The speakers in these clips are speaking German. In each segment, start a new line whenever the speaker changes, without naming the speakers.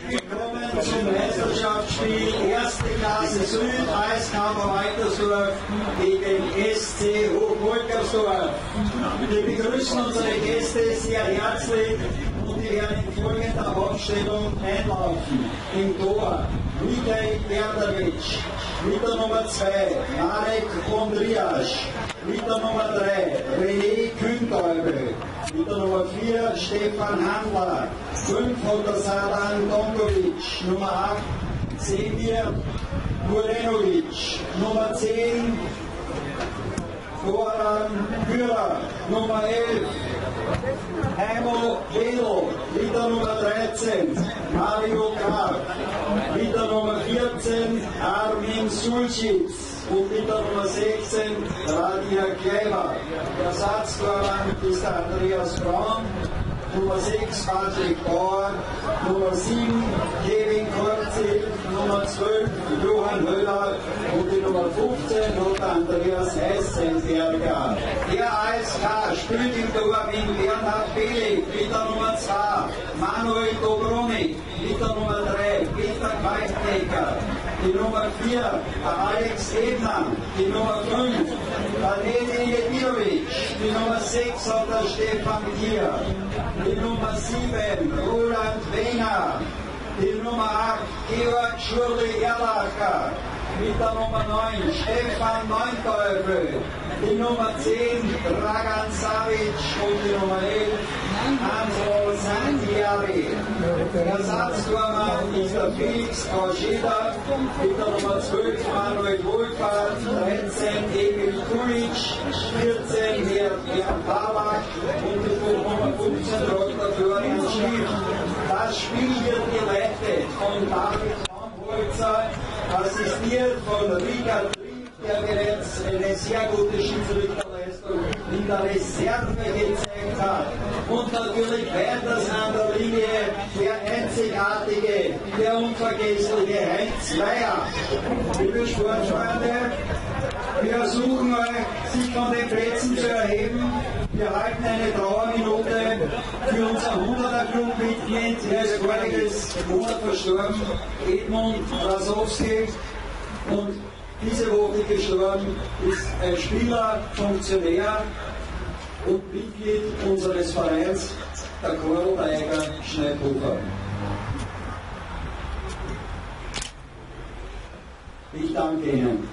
Willkommen zum Meisterschaftsspiel 1. Klasse Süd, Eiskampf Weitersdorf gegen SC Hochwolkersdorf. Wir begrüßen unsere Gäste sehr herzlich und die werden in folgender Aufstellung einlaufen. Im Tor Mikhail Berdavic, mit der Nummer 2 Marek Ondriasch, mit der Nummer 3 René Kühntäubel, mit der Nummer 4 Stefan Handler, 5 hat der Sadan Donkovic, Nummer 8 Semir Murenovic, Nummer 10 Goran Kürer, Nummer 11 Heimo Wedel, mit der Nummer 13 Mario Graf, mit der Nummer 14 Armin Sulcic und mit der Nummer 16 Radia Kleiber. Der Ersatztorwart ist der Andreas Braun, Nummer 6 Patrick Bauer, Nummer 7 Kevin Korzi, Nummer 12 Johann Höller und die Nummer 15 hat Andreas Heißenberger. Der ASK spielt im Tor mit Bernhard Belig, mit der Nummer 2 Manuel Dobronik, mit der Nummer 3 Peter Kaltnecker, die Nummer 4 der Alex Ebner, die Nummer 5 der Leni Jedirovic, die Nummer 6 hat der Stefan Kier, die Nummer 7 Roland Wenger, die Nummer 8 Georg Schurli-Erlacher, mit der Nummer 9 Stefan Neunteufel, die Nummer 10 Dragan Savic und die Nummer 11 Ansel Santiari. Der Ersatztormann ist der Felix Kauscheda, mit der Nummer 12 Manuel Wohlfahrt, 13 Emil Kulic, 14 Bernd Babak und die Nummer 15 Dr. Florian Schiff. Das Spiel wird geleitet von David Baumholzer, assistiert von Richard Trieb, der bereits eine sehr gute Schiedsrichterleistung in der Reserve gezeigt hat. Und natürlich weiters an der Linie der einzigartige, der unvergessliche Heinz Meier. Liebe Sportfreunde, wir ersuchen euch, sich von den Plätzen zu erheben. Wir halten eine Trauerminute für unser 100er-Club-Mitglied, der ist voriges Monat verstorben, Edmund Rasowski. Und diese Woche gestorben ist ein Spieler, Funktionär und Mitglied unseres Vereins, der Korl-Eiger Schneidhofer. Ich danke Ihnen.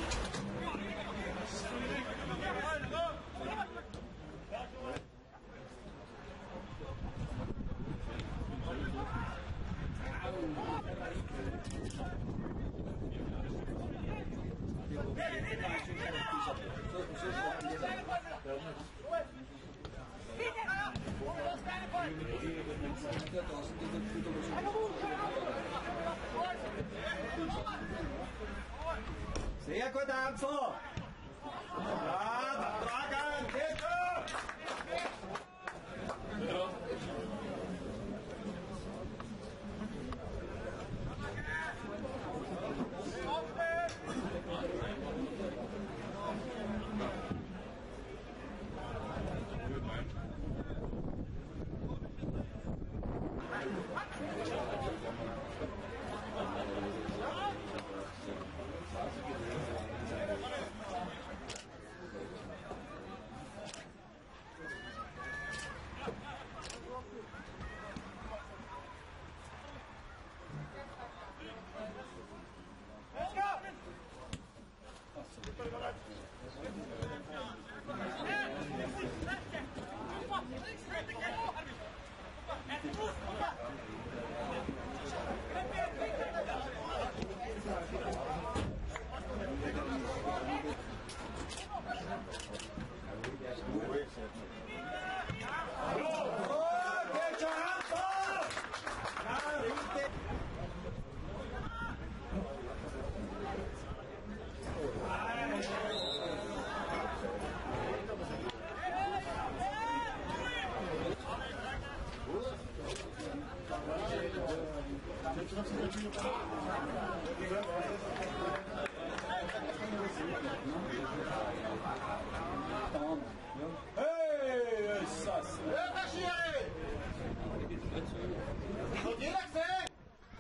Sehr gut, Ansel! Ja, Dragan, geht Hey, ist das?
Hat jeder gesehen?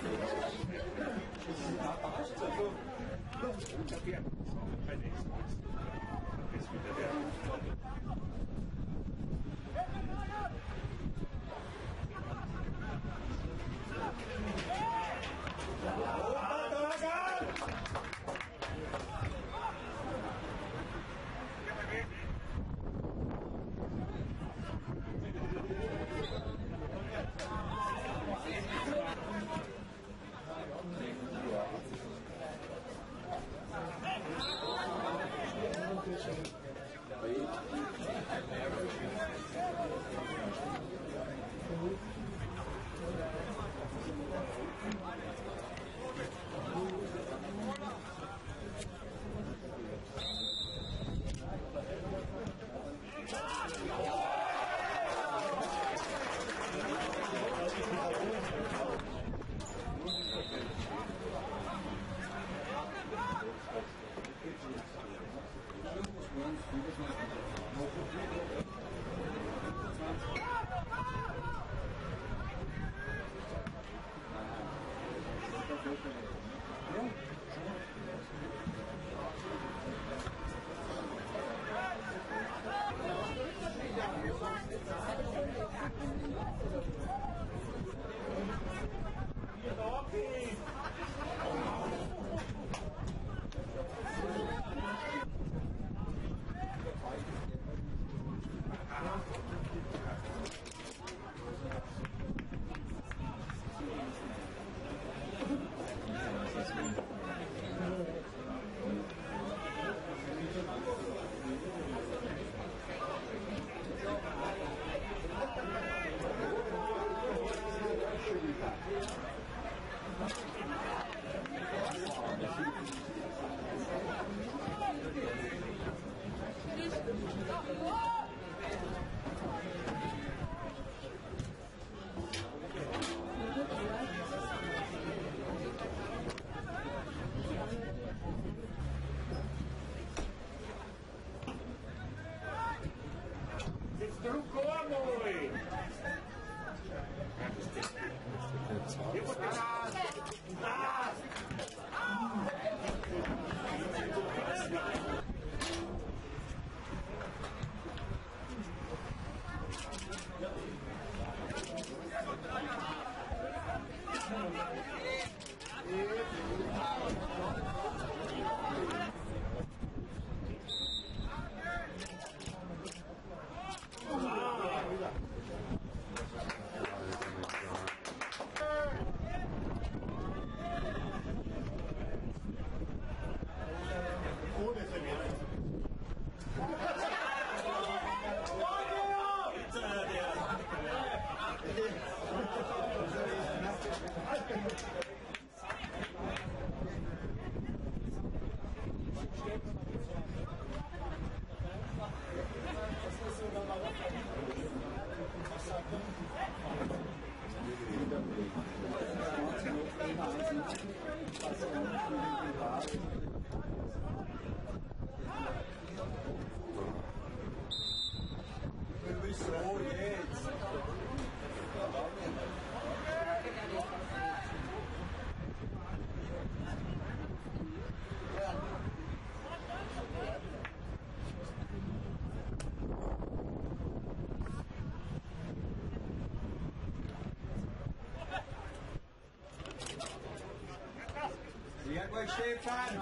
Sehr gut, Stefan!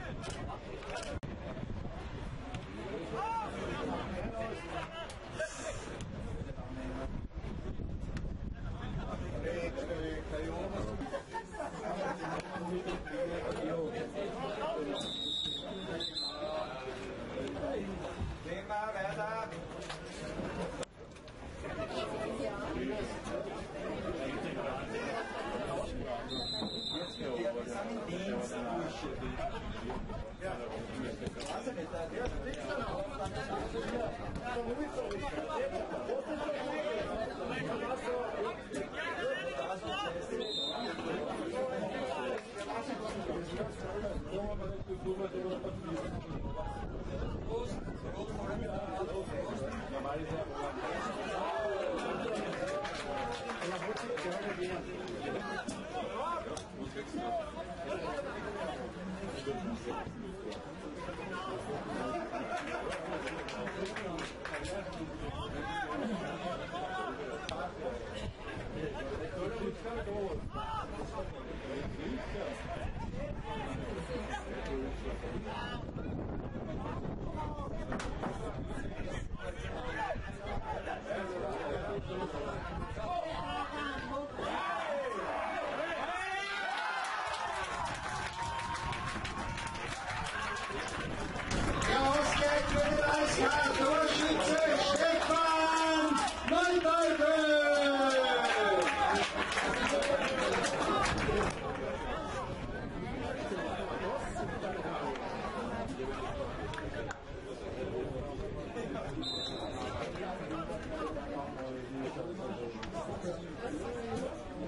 Thema weiter! Jetzt wird der Dienst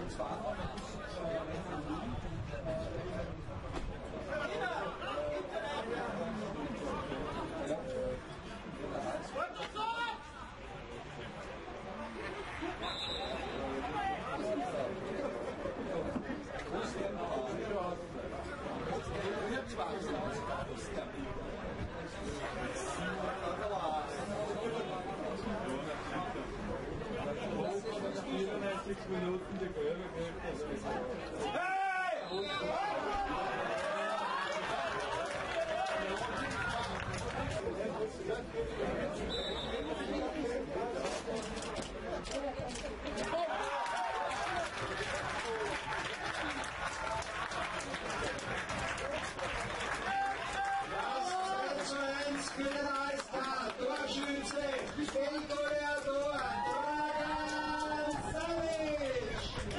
Minuten die Feuerwehr.
Für den Eisbär, Torschütze, Feldgoleador, Dragan Savic.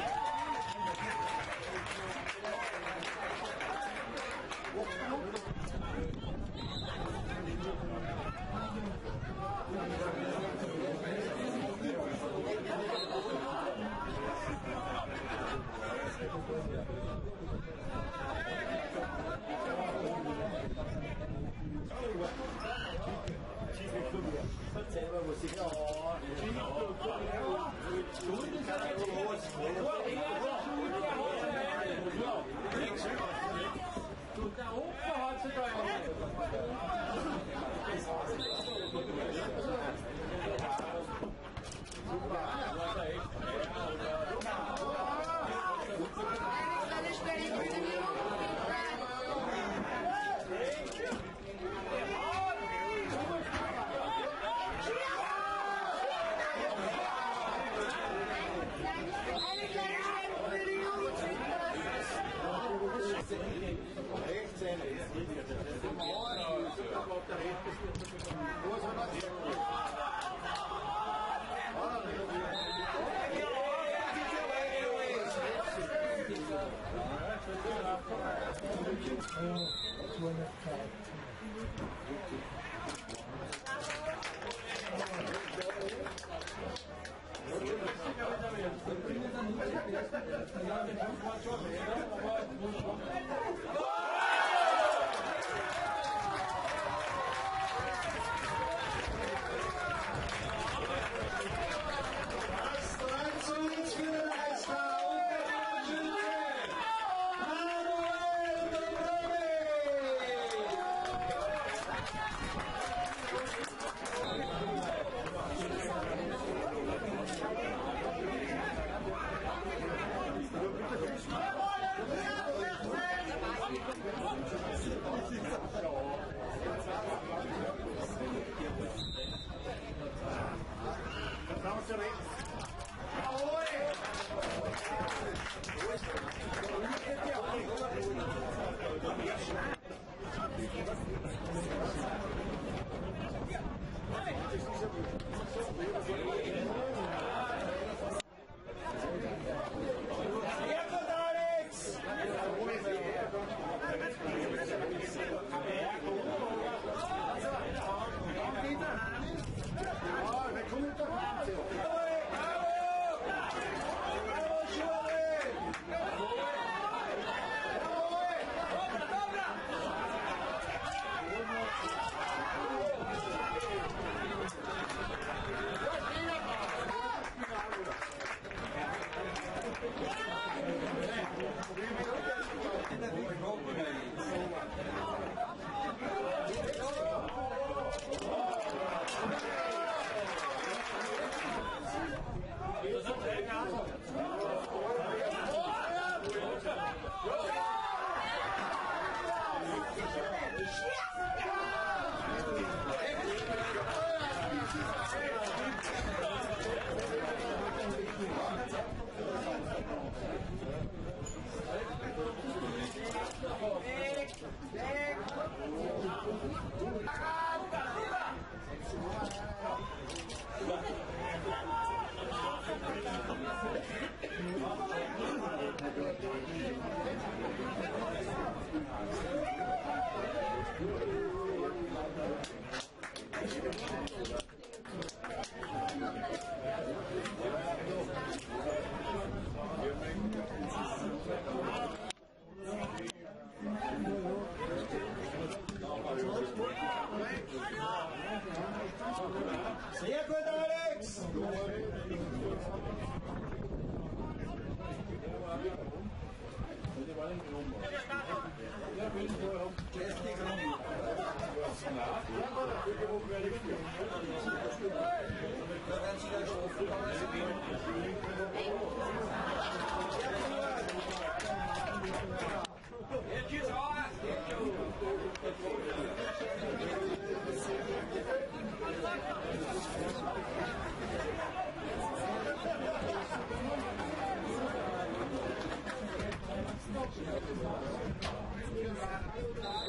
Selber muss ich
Der Opfer hat sich da
Weg!
Stop.